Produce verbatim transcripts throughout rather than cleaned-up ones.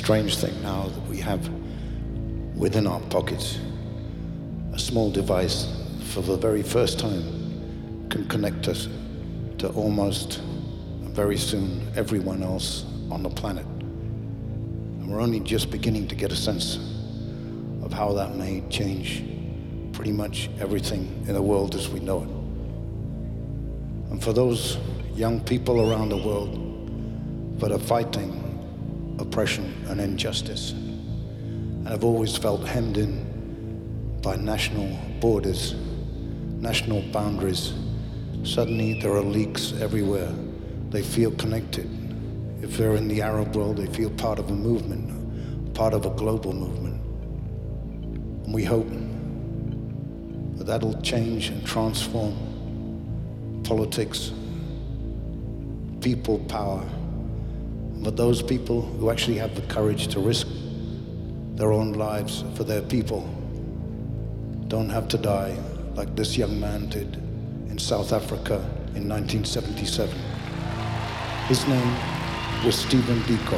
strange thing now that we have within our pockets a small device for the very first time can connect us to almost very soon everyone else on the planet. And we're only just beginning to get a sense of how that may change pretty much everything in the world as we know it. And for those young people around the world that are fighting oppression and injustice and have always felt hemmed in by national borders, national boundaries, suddenly there are leaks everywhere. They feel connected. If they're in the Arab world, they feel part of a movement, part of a global movement. And we hope that that'll change and transform politics, people power, but those people who actually have the courage to risk their own lives for their people don't have to die like this young man did in South Africa in nineteen seventy-seven. His name was Stephen Biko.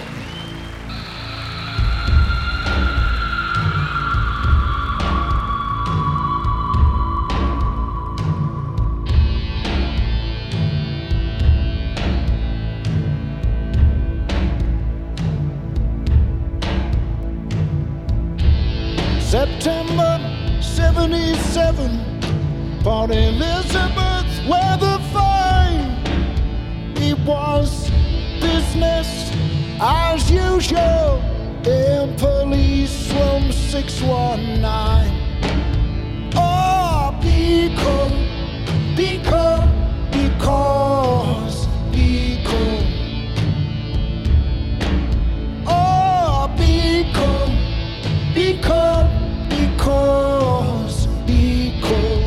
September seventy-seven, Port Elizabeth, weather fine. It was business as usual in police room six one nine. Oh, because, because, because, because. Oh, because, because, because, because.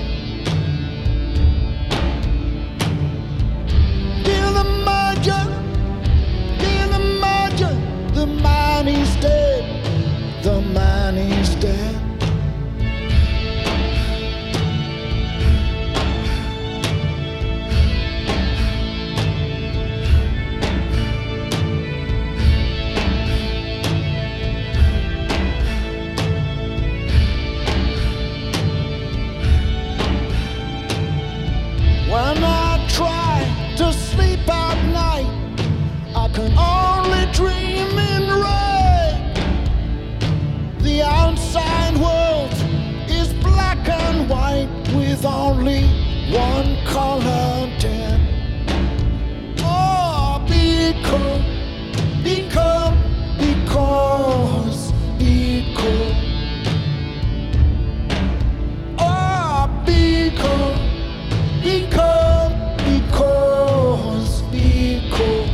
Dear the major, dear the major, the man is dead, the man is dead. When I try to sleep at night, I can only dream in rain. The outside world is black and white with only one color dim. Oh, because, because, because, because. Oh, because. Because, because, because.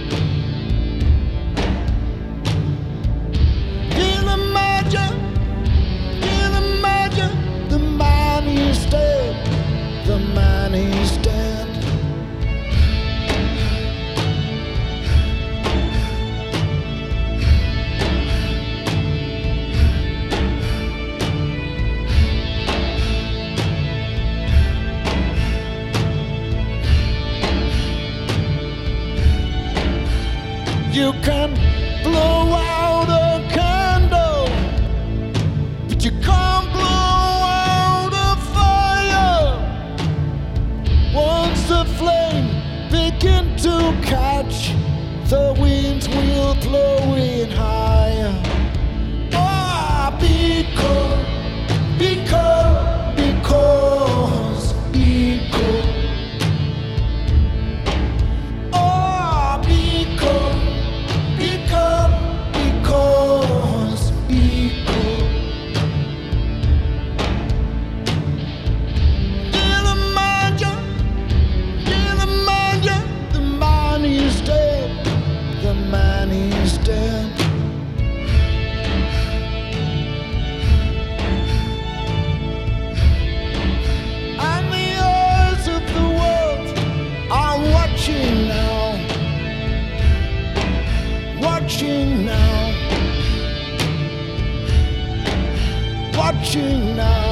Can imagine, can imagine, the man is dead, the man is dead. You can blow out a candle, but you can't blow out a fire. Once the flame begin to catch, the winds will blow it higher. Ah, because, because, because, because. Ah, because. Because, because, because. Can imagine, can imagine, the man is dead, the man is dead. And the eyes of the world are watching now. Watching now, watching now.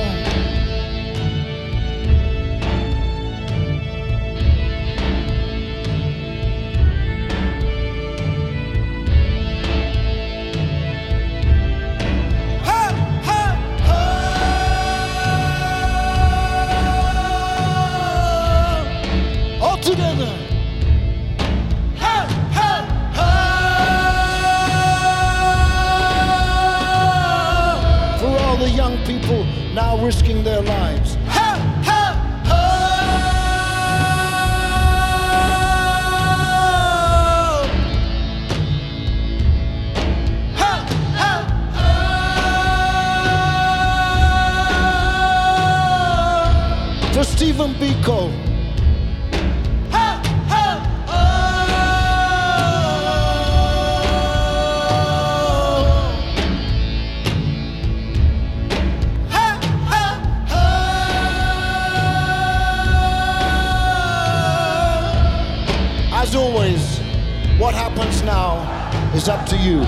to Stephen Biko. Ha, ha, oh. Ha, ha, oh. As always, what happens now is up to you.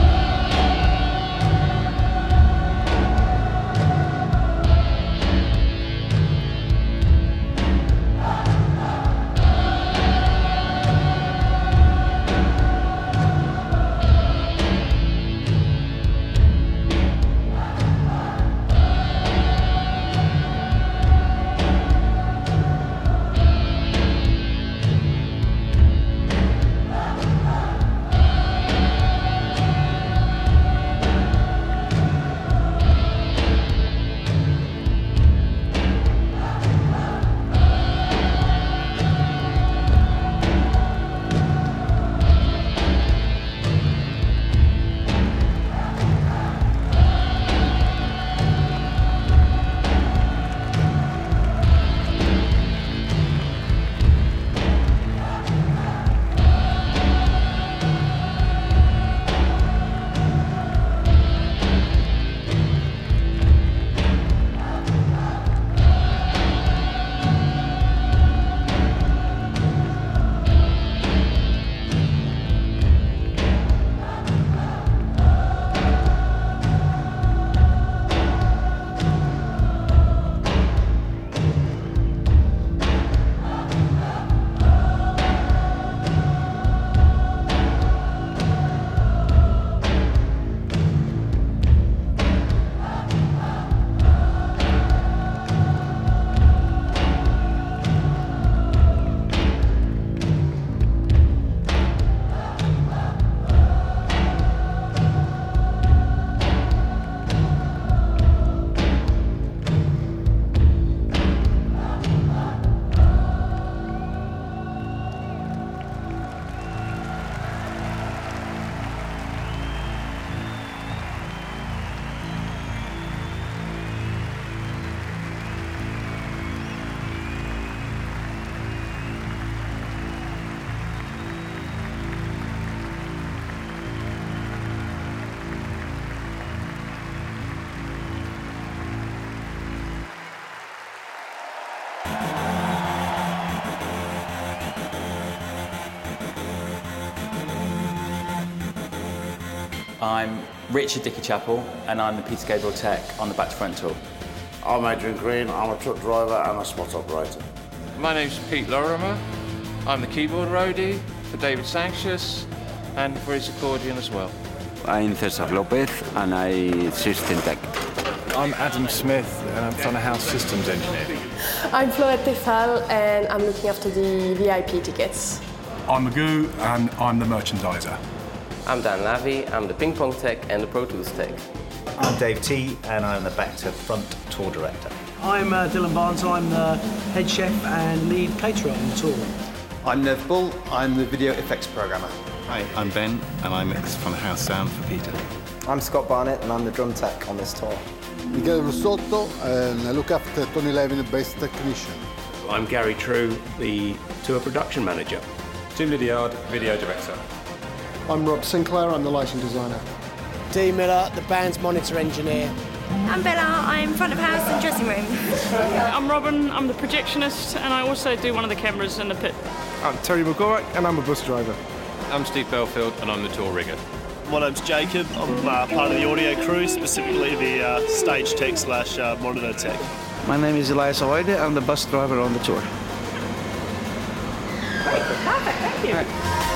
I'm Richard Dickey-Chappell, and I'm the Peter Gabriel tech on the Back to Front tour. I'm Adrian Green, I'm a truck driver and a spot operator. My name's Pete Lorimer. I'm the keyboard roadie for David Sanchez and for his accordion as well. I'm Cesar Lopez and I system tech. I'm Adam Smith and I'm front of house systems engineer. I'm Floette Tefal and I'm looking after the V I P tickets. I'm Magoo and I'm the merchandiser. I'm Dan Lavey, I'm the ping pong tech and the Pro Tools tech. I'm Dave T and I'm the Back to Front tour director. I'm uh, Dylan Barnes, I'm the head chef and lead caterer on the tour. I'm Nev Bull, I'm the video effects programmer. Hi, I'm Ben and I mix front of house sound for Peter. I'm Scott Barnett and I'm the drum tech on this tour. Miguel Russotto and I look after Tony Levin, the bass technician. I'm Gary True, the tour production manager. Tim Lydiard, video director. I'm Rob Sinclair, I'm the lighting designer. Dee Miller, the band's monitor engineer. I'm Bella, I'm front of house and dressing room. I'm Robin, I'm the projectionist and I also do one of the cameras in the pit. I'm Terry McGorrick and I'm a bus driver. I'm Steve Belfield and I'm the tour rigger. My name's Jacob, I'm uh, part of the audio crew, specifically the uh, stage tech slash uh, monitor tech. My name is Elias Oide, I'm the bus driver on the tour. Great, perfect, thank you.